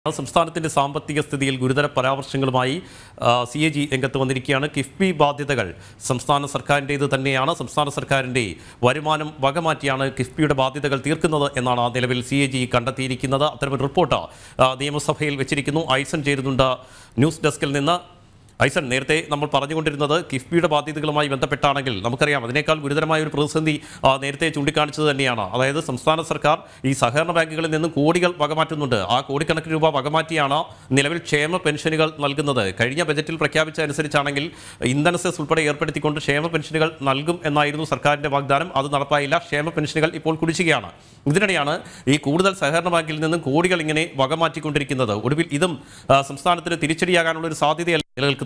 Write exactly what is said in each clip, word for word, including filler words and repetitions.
സംസ്ഥാനത്തിന്റെ സാമ്പത്തിക സ്ഥിതിയിൽ ഗുരുതര പരാമർശങ്ങളുമായി സി എ ജി രംഗത്ത് വന്നിരിക്കുകയാണ്. കിഫ്ബി ബാധ്യതകൾ സംസ്ഥാന സർക്കാരിൻ്റേത് തന്നെയാണ്. സംസ്ഥാന സർക്കാരിൻ്റെ വരുമാനം വകമാറ്റിയാണ് കിഫ്ബിയുടെ ബാധ്യതകൾ തീർക്കുന്നത് എന്നാണ് നിലവിൽ സി എ ജി കണ്ടെത്തിയിരിക്കുന്നത്. അത്തരമൊരു റിപ്പോർട്ട് നിയമസഭയിൽ വെച്ചിരിക്കുന്നു. ഐസൻ ചേരുന്നുണ്ട് ന്യൂസ് ഡെസ്കിൽ നിന്ന്. ഐസൻ, നേരത്തെ നമ്മൾ പറഞ്ഞുകൊണ്ടിരുന്നത് കിഫ്ബിയുടെ ബാധ്യതകളുമായി ബന്ധപ്പെട്ടാണെങ്കിൽ നമുക്കറിയാം അതിനേക്കാൾ ഗുരുതരമായ ഒരു പ്രതിസന്ധി നേരത്തെ ചൂണ്ടിക്കാണിച്ചത് തന്നെയാണ്. അതായത് സംസ്ഥാന സർക്കാർ ഈ സഹകരണ ബാങ്കുകളിൽ നിന്ന് കോടികൾ വകമാറ്റുന്നുണ്ട്. ആ കോടിക്കണക്കിന് രൂപ വകമാറ്റിയാണ് നിലവിൽ ക്ഷേമ പെൻഷനുകൾ നൽകുന്നത്. കഴിഞ്ഞ ബജറ്റിൽ പ്രഖ്യാപിച്ച അനുസരിച്ചാണെങ്കിൽ ഇന്ധന സെസ് ഉൾപ്പെടെ ഏർപ്പെടുത്തിക്കൊണ്ട് ക്ഷേമ പെൻഷനുകൾ നൽകും എന്നായിരുന്നു സർക്കാരിൻ്റെ വാഗ്ദാനം. അത് നടപ്പായില്ല. ക്ഷേമ പെൻഷനുകൾ ഇപ്പോൾ കുടിശ്ശികയാണ്. ഇതിനിടെയാണ് ഈ കൂടുതൽ സഹകരണ ബാങ്കിൽ നിന്നും കോടികൾ ഇങ്ങനെ വകമാറ്റിക്കൊണ്ടിരിക്കുന്നത്. ഒടുവിൽ ഇതും സംസ്ഥാനത്തിന് തിരിച്ചടിയാകാനുള്ള ഒരു സാധ്യത നിലനിൽക്കുന്നതാണ്.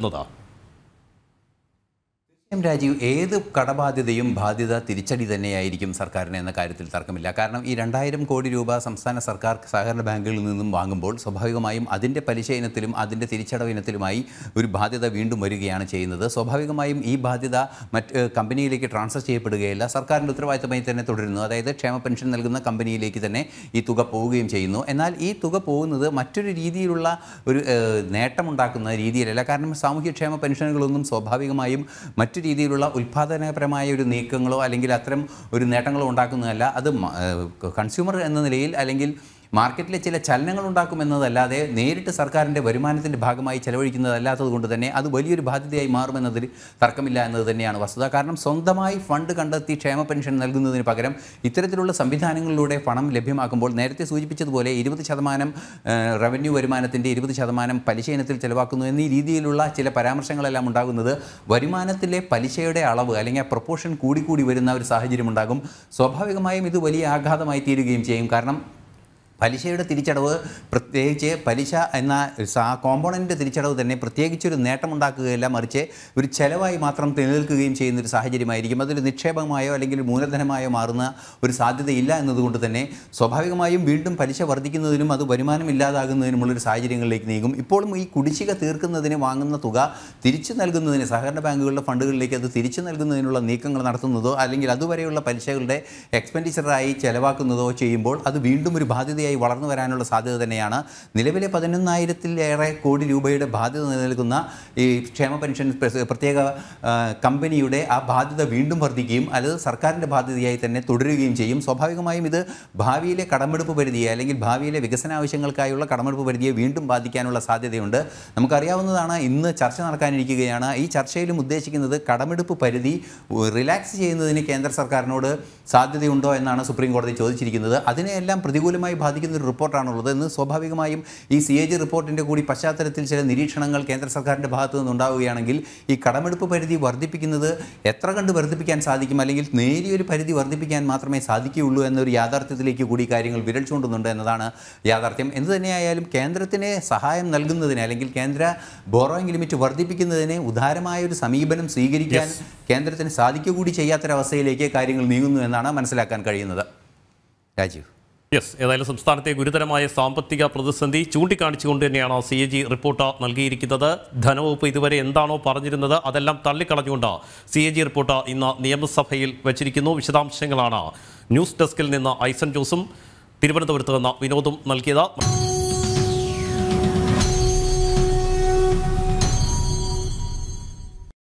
രാജീവ്, ഏത് കടബാധ്യതയും ബാധ്യത തിരിച്ചടി തന്നെയായിരിക്കും സർക്കാരിന് എന്ന കാര്യത്തിൽ തർക്കമില്ല. കാരണം ഈ രണ്ടായിരം കോടി രൂപ സംസ്ഥാന സർക്കാർ സഹകരണ ബാങ്കുകളിൽ നിന്നും വാങ്ങുമ്പോൾ സ്വാഭാവികമായും അതിൻ്റെ പലിശ ഇനത്തിലും അതിൻ്റെ തിരിച്ചടവ് ഇനത്തിലുമായി ഒരു ബാധ്യത വീണ്ടും വരികയാണ് ചെയ്യുന്നത്. സ്വാഭാവികമായും ഈ ബാധ്യത മറ്റ് കമ്പനിയിലേക്ക് ട്രാൻസ്ഫർ ചെയ്യപ്പെടുകയില്ല. സർക്കാരിൻ്റെ ഉത്തരവാദിത്തമായി തന്നെ തുടരുന്നു. അതായത് ക്ഷേമ പെൻഷൻ നൽകുന്ന കമ്പനിയിലേക്ക് തന്നെ ഈ തുക പോവുകയും ചെയ്യുന്നു. എന്നാൽ ഈ തുക പോകുന്നത് മറ്റൊരു രീതിയിലുള്ള ഒരു നേട്ടമുണ്ടാക്കുന്ന രീതിയിലല്ല. കാരണം സാമൂഹ്യക്ഷേമ പെൻഷനുകളൊന്നും സ്വാഭാവികമായും മറ്റു രീതിയിലുള്ള ഉൽപ്പാദനപരമായ ഒരു നീക്കങ്ങളോ അല്ലെങ്കിൽ അത്തരം ഒരു നേട്ടങ്ങളോ ഉണ്ടാക്കുന്നതല്ല. അത് കൺസ്യൂമർ എന്ന നിലയിൽ അല്ലെങ്കിൽ മാർക്കറ്റിലെ ചില ചലനങ്ങൾ ഉണ്ടാക്കുമെന്നതല്ലാതെ നേരിട്ട് സർക്കാരിൻ്റെ വരുമാനത്തിൻ്റെ ഭാഗമായി ചെലവഴിക്കുന്നതല്ലാത്തത് കൊണ്ട് തന്നെ അത് വലിയൊരു ബാധ്യതയായി മാറുമെന്നതിൽ തർക്കമില്ല എന്നത് തന്നെയാണ് വസ്തുത. കാരണം സ്വന്തമായി ഫണ്ട് കണ്ടെത്തി ക്ഷേമ പെൻഷൻ നൽകുന്നതിന് പകരം ഇത്തരത്തിലുള്ള സംവിധാനങ്ങളിലൂടെ പണം ലഭ്യമാക്കുമ്പോൾ നേരത്തെ സൂചിപ്പിച്ചതുപോലെ ഇരുപത് ശതമാനം റവന്യൂ വരുമാനത്തിൻ്റെ ഇരുപത് ശതമാനം പലിശ ഇനത്തിൽ ചെലവാക്കുന്നു എന്നീ രീതിയിലുള്ള ചില പരാമർശങ്ങളെല്ലാം ഉണ്ടാകുന്നത് വരുമാനത്തിലെ പലിശയുടെ അളവ് അല്ലെങ്കിൽ ആ പ്രൊപ്പോർഷൻ കൂടിക്കൂടി വരുന്ന ഒരു സാഹചര്യം ഉണ്ടാകും. സ്വാഭാവികമായും ഇത് വലിയ ആഘാതമായി തീരുകയും ചെയ്യും. കാരണം പലിശയുടെ തിരിച്ചടവ്, പ്രത്യേകിച്ച് പലിശ എന്ന കോമ്പോണൻ്റ് തിരിച്ചടവ് തന്നെ പ്രത്യേകിച്ചൊരു നേട്ടമുണ്ടാക്കുകയല്ല, മറിച്ച് ഒരു ചെലവായി മാത്രം നിലനിൽക്കുകയും ചെയ്യുന്നൊരു സാഹചര്യമായിരിക്കും. അതൊരു നിക്ഷേപമായോ അല്ലെങ്കിൽ മൂലധനമായോ മാറുന്ന ഒരു സാധ്യതയില്ല എന്നതുകൊണ്ട് തന്നെ സ്വാഭാവികമായും വീണ്ടും പലിശ വർദ്ധിക്കുന്നതിനും അത് വരുമാനം ഇല്ലാതാകുന്നതിനുമുള്ളൊരു സാഹചര്യങ്ങളിലേക്ക് നീങ്ങും. ഇപ്പോഴും ഈ കുടിശ്ശിക തീർക്കുന്നതിന് വാങ്ങുന്ന തുക തിരിച്ചു നൽകുന്നതിന് സഹകരണ ബാങ്കുകളുടെ ഫണ്ടുകളിലേക്ക് അത് തിരിച്ചു നൽകുന്നതിനുള്ള നീക്കങ്ങൾ നടത്തുന്നതോ അല്ലെങ്കിൽ അതുവരെയുള്ള പലിശകളുടെ എക്സ്പെൻഡിച്ചറായി ചെലവാക്കുന്നതോ ചെയ്യുമ്പോൾ അത് വീണ്ടും ഒരു ബാധ്യത വളർന്നു വരാനുള്ള സാധ്യത തന്നെയാണ്. നിലവിലെ പതിനൊന്നായിരത്തിലേറെ കോടി രൂപയുടെ ബാധ്യത നിലനിൽക്കുന്ന ഈ ക്ഷേമ പെൻഷൻ പ്രത്യേക കമ്പനിയുടെ ആ ബാധ്യത വീണ്ടും വർദ്ധിക്കുകയും അത് സർക്കാരിൻ്റെ ബാധ്യതയായി തന്നെ തുടരുകയും ചെയ്യും. സ്വാഭാവികമായും ഇത് ഭാവിയിലെ കടമെടുപ്പ് പരിധിയെ അല്ലെങ്കിൽ ഭാവിയിലെ വികസന ആവശ്യങ്ങൾക്കായുള്ള കടമെടുപ്പ് പരിധിയെ വീണ്ടും ബാധിക്കാനുള്ള സാധ്യതയുണ്ട്. നമുക്കറിയാവുന്നതാണ്, ഇന്ന് ചർച്ച നടക്കാനിരിക്കുകയാണ്. ഈ ചർച്ചയിലും ഉദ്ദേശിക്കുന്നത് കടമെടുപ്പ് പരിധി റിലാക്സ് ചെയ്യുന്നതിന് കേന്ദ്ര സർക്കാരിനോട് സാധ്യതയുണ്ടോ എന്നാണ് സുപ്രീം കോടതി ചോദിച്ചിരിക്കുന്നത്. അതിനെയെല്ലാം പ്രതികൂലമായി ബാധിക്കുന്ന ഒരു റിപ്പോർട്ടാണുള്ളത് എന്ന് സ്വാഭാവികമായും ഈ സി എ ജി റിപ്പോർട്ടിൻ്റെ കൂടി പശ്ചാത്തലത്തിൽ ചില നിരീക്ഷണങ്ങൾ കേന്ദ്ര സർക്കാരിൻ്റെ ഭാഗത്തു നിന്നുണ്ടാവുകയാണെങ്കിൽ ഈ കടമെടുപ്പ് പരിധി വർദ്ധിപ്പിക്കുന്നത് എത്ര കണ്ട് വർദ്ധിപ്പിക്കാൻ സാധിക്കും അല്ലെങ്കിൽ നേരിയൊരു പരിധി വർദ്ധിപ്പിക്കാൻ മാത്രമേ സാധിക്കുകയുള്ളൂ എന്നൊരു യാഥാർത്ഥ്യത്തിലേക്ക് കൂടി കാര്യങ്ങൾ വിരൽ ചൂണ്ടുന്നുണ്ട് എന്നതാണ് യാഥാർത്ഥ്യം. എന്തു തന്നെയായാലും കേന്ദ്രത്തിന് സഹായം നൽകുന്നതിന് അല്ലെങ്കിൽ കേന്ദ്ര ബോറോയിങ് ലിമിറ്റ് വർദ്ധിപ്പിക്കുന്നതിന് ഉദാരമായ ഒരു സമീപനം സ്വീകരിക്കാൻ കേന്ദ്രത്തിന് സാധിക്കുക കൂടി ചെയ്യാത്തൊരവസ്ഥയിലേക്ക് കാര്യങ്ങൾ നീങ്ങുന്നു എന്നാണ് മനസ്സിലാക്കാൻ കഴിയുന്നത്. രാജീവ്. യെസ്, ഏതായാലും സംസ്ഥാനത്തെ ഗുരുതരമായ സാമ്പത്തിക പ്രതിസന്ധി ചൂണ്ടിക്കാണിച്ചുകൊണ്ട് തന്നെയാണ് സി എ ജി റിപ്പോർട്ട് നൽകിയിരിക്കുന്നത്. ധനവകുപ്പ് ഇതുവരെ എന്താണോ പറഞ്ഞിരുന്നത് അതെല്ലാം തള്ളിക്കളഞ്ഞുകൊണ്ട് സി എ ജി റിപ്പോർട്ട് ഇന്ന് നിയമസഭയിൽ വച്ചിരിക്കുന്നു. വിശദാംശങ്ങളാണ് ന്യൂസ് ഡെസ്കിൽ നിന്ന് ഐസൻ ജോസും തിരുവനന്തപുരത്ത് നിന്ന് വിനോദും നൽകിയത്.